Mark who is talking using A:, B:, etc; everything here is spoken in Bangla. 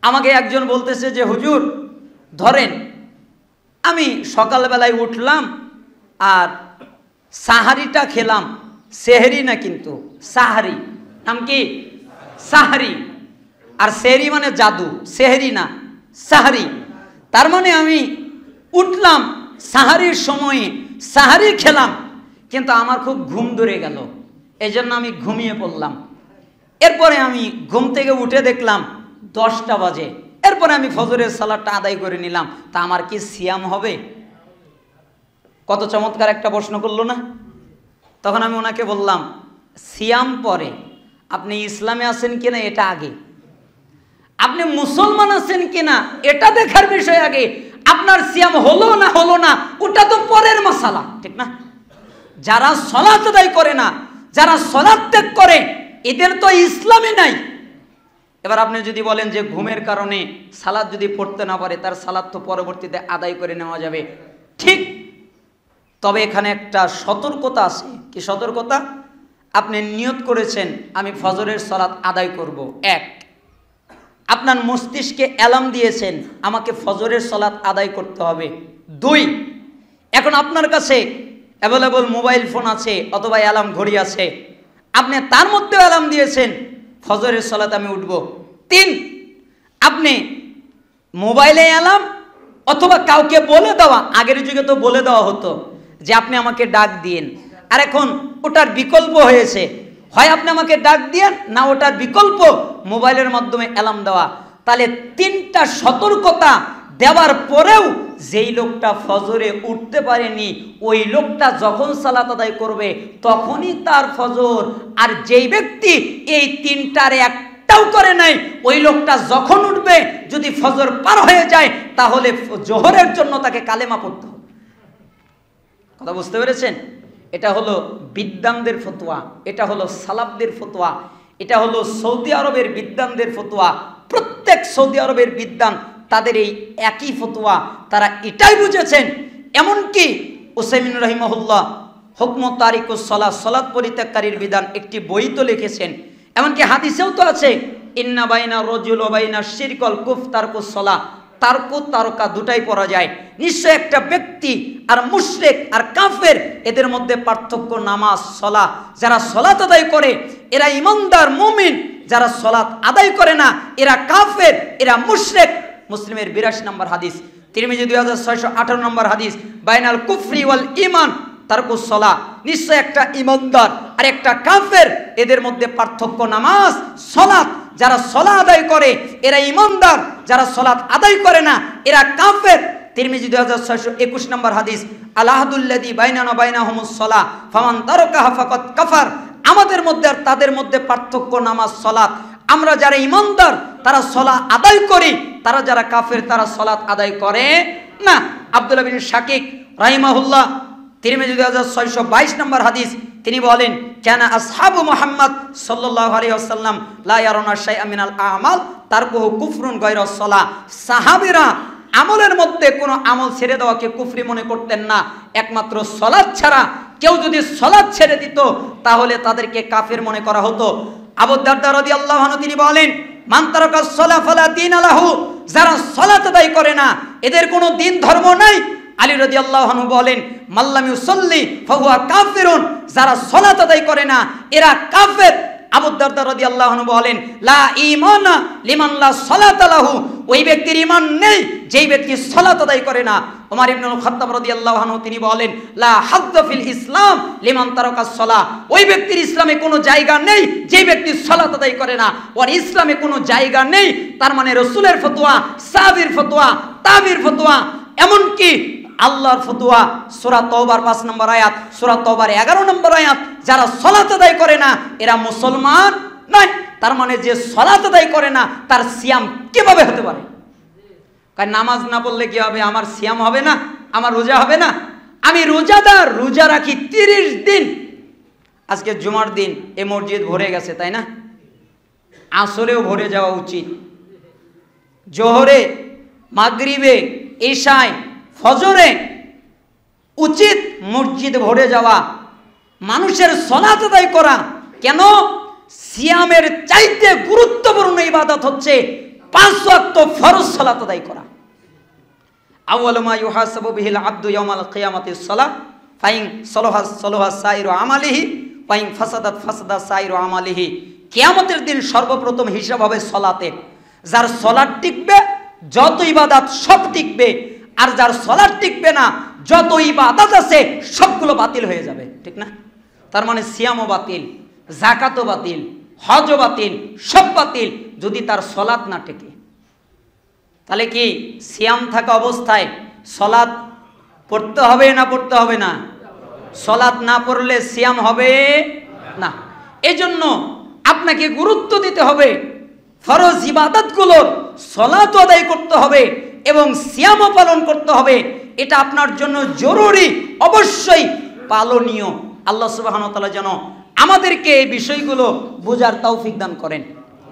A: আমাকে একজন বলতেছে যে হুজুর ধরেন আমি সকালবেলায় উঠলাম আর সাহারিটা খেলাম, সেহরি না কিন্তু সাহারি, নাম কি সাহারি, আর সেহরি মানে জাদু, সেহরি না সাহারি। তার মানে আমি উঠলাম সাহারির সময়ে, সাহারি খেলাম, কিন্তু আমার খুব ঘুম ধরে গেল, এই জন্য আমি ঘুমিয়ে পড়লাম। এরপরে আমি ঘুম থেকে উঠে দেখলাম 10টা বাজে, এরপরে আমি ফজরের সালাতটা আদায় করে নিলাম, তা আমার কি সিয়াম হবে? কত চমৎকার একটা প্রশ্ন করলো না? তখন আমি ওনাকে বললাম সিয়াম পরে, আপনি ইসলামে আছেন কিনা এটা আগে, আপনি মুসলমান আছেন কিনা এটা দেখার বিষয় আগে, আপনার সিয়াম হলো না ওটা তো পরের মশালা, ঠিক না? যারা সালাত আদায় করে না, যারা সালাত ত্যাগ করে, এদের তো ইসলামই নাই। এবার আপনি যদি বলেন যে ঘুমের কারণে সালাত যদি পড়তে না পারে, তার সালাত তো পরবর্তীতে আদায় করে নেওয়া যাবে, ঠিক। তবে এখানে একটা সতর্কতা আছে। কি সতর্কতা? আপনি নিয়ত করেছেন আমি ফজরের সালাত আদায় করব, এক, আপনার মস্তিষ্কে অ্যালার্ম দিয়েছেন আমাকে ফজরের সালাত আদায় করতে হবে, দুই, এখন আপনার কাছে অ্যাভেলেবল মোবাইল ফোন আছে অথবা অ্যালার্ম ঘড়ি আছে, আপনি তার মধ্যেও অ্যালার্ম দিয়েছেন ফজরের সালাত আমি উঠব, তিন, আপনি মোবাইলে অ্যালার্ম অথবা কাউকে বলে দেওয়া, আগের যুগে তো বলে দেওয়া হতো যে আপনি আমাকে ডাক দিন, আর এখন ওটার বিকল্প হয়েছে, হয় আপনি আমাকে ডাক দিয়েন, না ওটার বিকল্প মোবাইলের মাধ্যমে অ্যালার্ম দেওয়া। তাহলে তিনটা সতর্কতা দেওয়ার পরেও যেই লোকটা ফজরে উঠতে পারেনি, ওই লোকটা যখন সালাত আদায় করবে তখনই তার ফজর, আর যেই ব্যক্তি এই তিনটার একটাও করে নাই, ওই লোকটা যখন উঠবে যদি ফজর পার হয়ে যায় তাহলে জোহরের জন্য তাকে কালেমা পড়তে হবে। কথা বুঝতে পেরেছেন? এটা হলো বিদ্বানদের ফতোয়া, এটা হলো সালাফদের ফতোয়া, এটা হলো সৌদি আরবের বিদ্বানদের ফতোয়া। প্রত্যেক সৌদি আরবের বিদ্বান তাদের এই একই ফতোয়া, তারা এটাই বুঝেছেন। এমনকি উসাইমিন রহিমাহুল্লাহ হুকম তারিকুস সালাহ, সালাত পরিত্যাগকারীর বিধান, একটি বই তো লিখেছেন। এমনকি হাদিসেও তো আছে ইন্না বাইনা রজুল ও বাইনা শিরকল কুফ তারকুস সালাহ, তারকু তারকা দুটাই পড়া যায়। নিশ্চয় একটা ব্যক্তি আর মুশরিক আর কাফের, এদের মধ্যে পার্থক্য নামাজ সালাত। যারা সালাত আদায় করে এরা ইমানদার মুমিন, যারা সালাত আদায় করে না এরা কাফের, এরা মুশরিক। মুসলিমের 82 নম্বর হাদিস, তিরমিজি 2618 নম্বর হাদিস, বাইনাল কুফরি ওয়াল ঈমান তারকুস সালাহ। নিশ্চয় একটা ইমানদার আর একটা কাফের, এদের মধ্যে পার্থক্য নামাজ সালাত। যারা সালাত আদায় করে এরা ইমানদার, যারা সালাত আদায় করে না এরা কাফের। তিরমিজি 2621 নম্বর হাদিস, আলাহাদুল্লাযী বাইনানা বাইনাহুমুস সালাহ ফামান তারাকাহা ফাকাদ কাফার। আমাদের মধ্যে আর তাদের মধ্যে পার্থক্য নামাজ সালাত। আমরা যারা ইমানদার তারা সালাত আদায় করি, তারা যারা কাফের তারা সালাত আদায় করে না। আব্দুল্লাহ বিন শাকিক রাহিমাহুল্লাহ, তিরমিজি 2622 নম্বর হাদিস, তিনি বলেন কানা আসহাবু মুহাম্মদ সাল্লাল্লাহু আলাইহি ওয়াসাল্লাম লা ইয়ারানা শাইআ মিনাল আমাল তারকুহু কুফরুন গায়রা সালাহ। সাহাবীরা আমলের মধ্যে কোনো আমল ছেড়ে দেওয়াকে কুফরি মনে করতেন না, একমাত্র সালাত ছাড়া। কেউ যদি সালাত ছেড়ে দিত তাহলে তাদেরকে কাফের মনে করা হতো। আবু দারদা রাদিয়াল্লাহু আনহু তিনি বলেন মান তারাকাস সালাহ ফালা দীনা লাহু, যারা সালাত আদায় করে না এদের কোনো দিন ধর্ম নাই। আলী রাদিয়াল্লাহু আনহু বলেন মাল্লাম ইউসাল্লি ফাহুয়া কাফিরুন, যারা সালাত আদায় করে না এরা কাফের। আবু দারদা রাদিয়াল্লাহু আনহু বলেন লা ঈমানা লিমান লা সালাতা লাহু, ওই ব্যক্তির ঈমান নেই যেই ব্যক্তি সালাত আদায় করে না। ওমর ইবনুল খাত্তাব রাদিয়াল্লাহু আনহু তিনি বলেন লা হাজ্জা ফিল ইসলাম লিমান তারাকাস সালাহ, ওই ব্যক্তির ইসলামে কোনো জায়গা নেই যেই ব্যক্তি সালাত আদায় করে না, ওর ইসলামে কোনো জায়গা নেই। তার মানে রাসূলের ফতোয়া, সাহাবীর ফতোয়া, তাবির ফতোয়া, এমনকি আল্লাহর ফতোয়া। সূরা তাওবার 5 নম্বর আয়াত, সূরা তাওবার 11 নম্বর আয়াত, যারা সালাত আদায় করে না এরা মুসলমান নয়। তার মানে যে সালাত আদায় করে না তার সিয়াম কিভাবে হতে পারে? কারণ নামাজ না পড়লে কি হবে? আমার সিয়াম হবে না, আমার রোজা হবে না? আমি রোজাদার, রোজা রাখি 30 দিন। আজকে জুমার দিন, এ মসজিদ ভরে গেছে তাই না? আসরেও ভরে যাওয়া উচিত, জোহরে, মাগরিবে, ইশায়, ফজরে উচিত মসজিদ ভরে যাওয়া, মানুষের সালাত আদায় করা। কেন? সিয়ামের চাইতে গুরুত্বপূর্ণ ইবাদত হচ্ছে 5 ওয়াক্ত ফরজ সালাত আদায় করা। আউয়ালু মা ইউহাসাবু বিহিল আবদু ইয়াউমাল কিয়ামাতিস সালাহ ফাইন সালাহা সাইরু আমালিহি ফাইন ফাসাদা সাইরু আমালিহি। কিয়ামতের দিন সর্বপ্রথম হিসাব হবে সালাতের। যার সালাত টিকবে যত ইবাদত সব টিকবে, আর যার সালাত টিকবে না যত ইবাদত আছে সবগুলো বাতিল হয়ে যাবে, ঠিক না? তার মানে সিয়ামও বাতিল, যাকাতও বাতিল, হজও বাতিল, সব বাতিল যদি তার সালাত না টেকে। তাহলে কি সিয়াম থাকা অবস্থায় সালাত পড়তে হবে না পড়তে হবে না? সালাত না পড়লে সিয়াম হবে না। এজন্য আপনাকে গুরুত্ব দিতে হবে, ফরজ ইবাদতগুলোর সালাত আদায় করতে হবে এবং সিয়ামও পালন করতে হবে। এটা আপনার জন্য জরুরি, অবশ্যই পালনীয়। আল্লাহ সুবহানাহু ওয়া তাআলা যেন আমাদেরকে এই বিষয়গুলো বোঝার তৌফিক দান করেন।